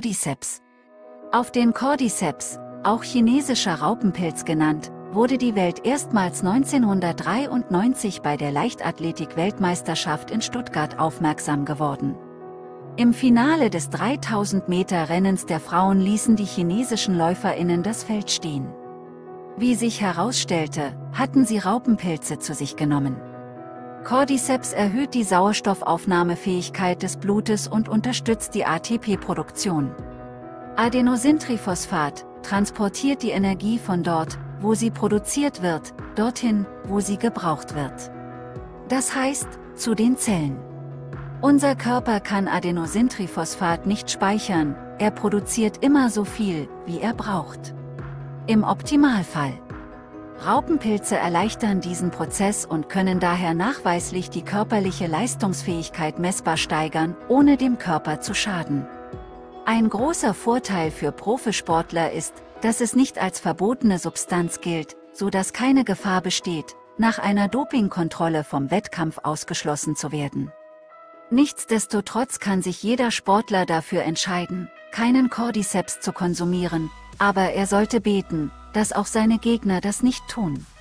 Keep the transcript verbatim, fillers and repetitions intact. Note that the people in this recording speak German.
Cordyceps. Auf den Cordyceps, auch chinesischer Raupenpilz genannt, wurde die Welt erstmals neunzehnhundertdreiundneunzig bei der Leichtathletik-Weltmeisterschaft in Stuttgart aufmerksam geworden. Im Finale des dreitausend Meter Rennens der Frauen ließen die chinesischen LäuferInnen das Feld stehen. Wie sich herausstellte, hatten sie Raupenpilze zu sich genommen. Cordyceps erhöht die Sauerstoffaufnahmefähigkeit des Blutes und unterstützt die A T P-Produktion. Adenosintriphosphat transportiert die Energie von dort, wo sie produziert wird, dorthin, wo sie gebraucht wird. Das heißt, zu den Zellen. Unser Körper kann Adenosintriphosphat nicht speichern, er produziert immer so viel, wie er braucht. Im Optimalfall. Raupenpilze erleichtern diesen Prozess und können daher nachweislich die körperliche Leistungsfähigkeit messbar steigern, ohne dem Körper zu schaden. Ein großer Vorteil für Profisportler ist, dass es nicht als verbotene Substanz gilt, so dass keine Gefahr besteht, nach einer Dopingkontrolle vom Wettkampf ausgeschlossen zu werden. Nichtsdestotrotz kann sich jeder Sportler dafür entscheiden, keinen Cordyceps zu konsumieren, aber er sollte beten, dass auch seine Gegner das nicht tun.